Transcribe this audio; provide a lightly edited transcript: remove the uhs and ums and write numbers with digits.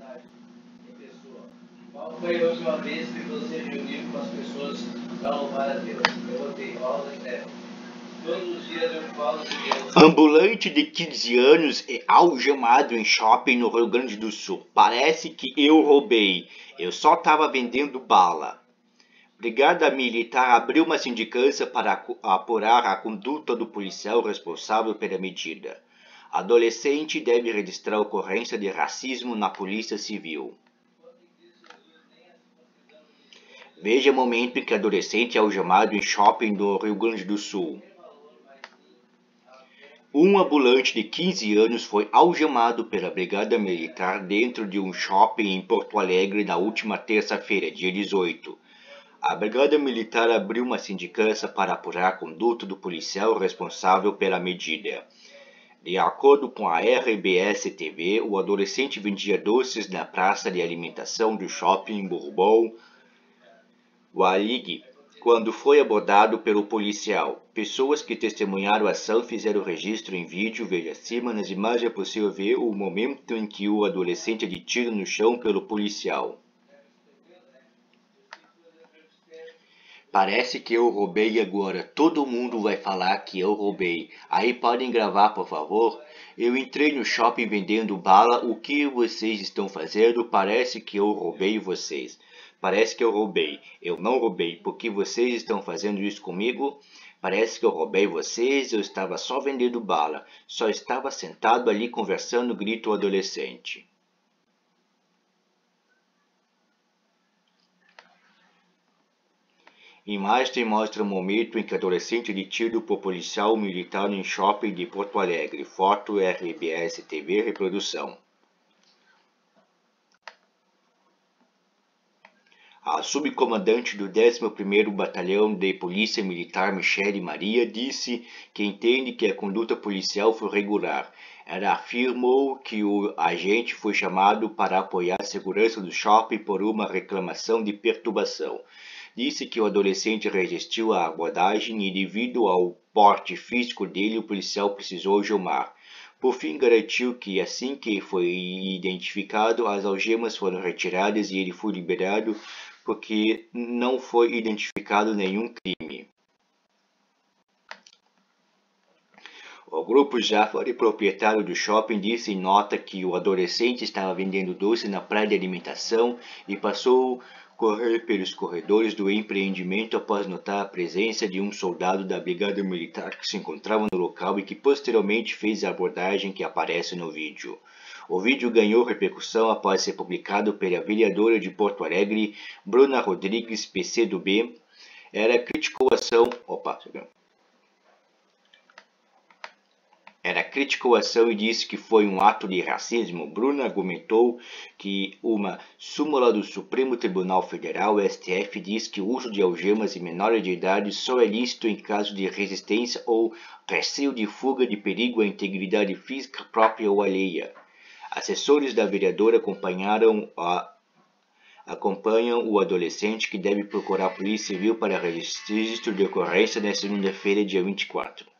Qual foi a última vez que você reuniu com as pessoas para louvar a Deus? Eu botei Paulo e Terra. Todos os dias eu falo de Deus. Ambulante de 15 anos é algemado em shopping no Rio Grande do Sul. Parece que eu roubei. Eu só estava vendendo bala. Brigada Militar abriu uma sindicância para apurar a conduta do policial responsável pela medida. Adolescente deve registrar ocorrência de racismo na Polícia Civil. Veja o momento em que adolescente é algemado em shopping do Rio Grande do Sul. Um ambulante de 15 anos foi algemado pela Brigada Militar dentro de um shopping em Porto Alegre na última terça-feira, dia 18. A Brigada Militar abriu uma sindicância para apurar a conduta do policial responsável pela medida. De acordo com a RBS-TV, o adolescente vendia doces na praça de alimentação do shopping Bourbon Walig quando foi abordado pelo policial. Pessoas que testemunharam a ação fizeram registro em vídeo. Veja acima. Nas imagens é possível ver o momento em que o adolescente é detido no chão pelo policial. Parece que eu roubei agora. Todo mundo vai falar que eu roubei. Aí podem gravar, por favor? Eu entrei no shopping vendendo bala. O que vocês estão fazendo? Parece que eu roubei vocês. Parece que eu roubei. Eu não roubei. Por que vocês estão fazendo isso comigo? Parece que eu roubei vocês. Eu estava só vendendo bala. Só estava sentado ali conversando, grita o adolescente. Imagem mostra o momento em que adolescente é detido por policial militar em shopping de Porto Alegre. Foto RBS TV Reprodução. A subcomandante do 11º Batalhão de Polícia Militar, Michele Maria, disse que entende que a conduta policial foi regular. Ela afirmou que o agente foi chamado para apoiar a segurança do shopping por uma reclamação de perturbação. Disse que o adolescente resistiu à abordagem e, devido ao porte físico dele, o policial precisou algemar. Por fim, garantiu que, assim que foi identificado, as algemas foram retiradas e ele foi liberado porque não foi identificado nenhum crime. O grupo Jafari, proprietário do shopping, disse em nota que o adolescente estava vendendo doce na praia de alimentação e passou a correr pelos corredores do empreendimento após notar a presença de um soldado da Brigada Militar que se encontrava no local e que posteriormente fez a abordagem que aparece no vídeo. O vídeo ganhou repercussão após ser publicado pela vereadora de Porto Alegre, Bruna Rodrigues, PCdoB. Ela criticou a ação e disse que foi um ato de racismo. Bruna argumentou que uma súmula do Supremo Tribunal Federal, STF, diz que o uso de algemas em menores de idade só é lícito em caso de resistência ou receio de fuga de perigo à integridade física própria ou alheia. Assessores da vereadora acompanham o adolescente, que deve procurar a Polícia Civil para registro de ocorrência na segunda-feira, dia 24.